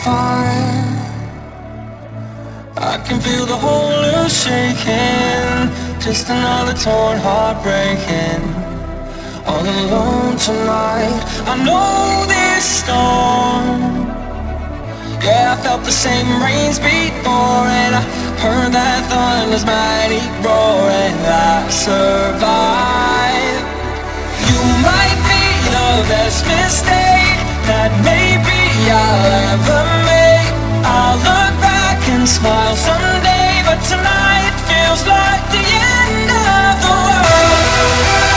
apart. I can feel the whole earth shaking, just another torn heart breaking. All alone tonight, I know this storm. Yeah, I felt the same rains before, and I heard that thunder's mighty roar, and I survived. You might be the best mistake that maybe I'll ever make. I'll look back and smile someday, but tonight feels like the end of the world.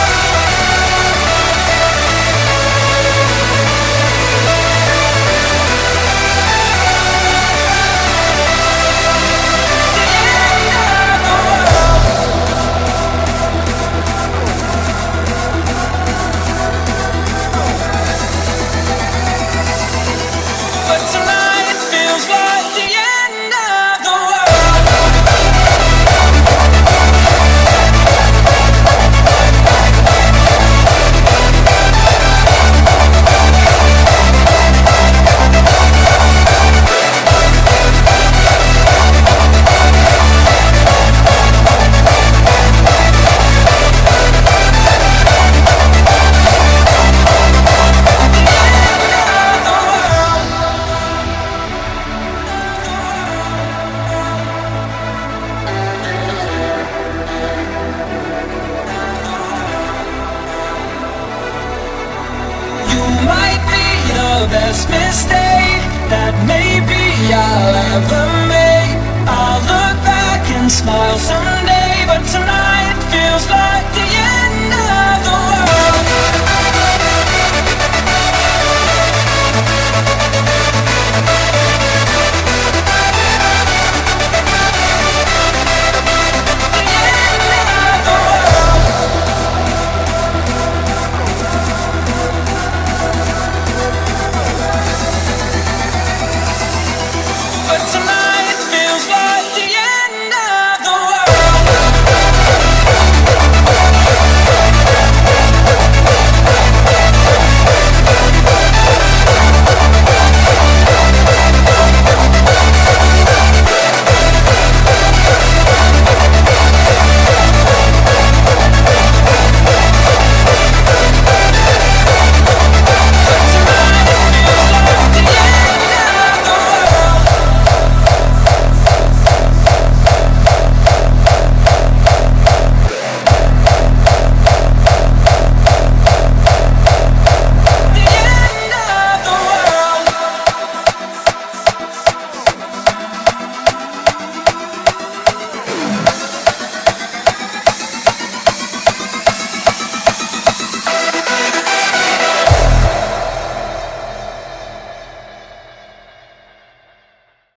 Best mistake that maybe I'll ever make. I'll look back and smile someday.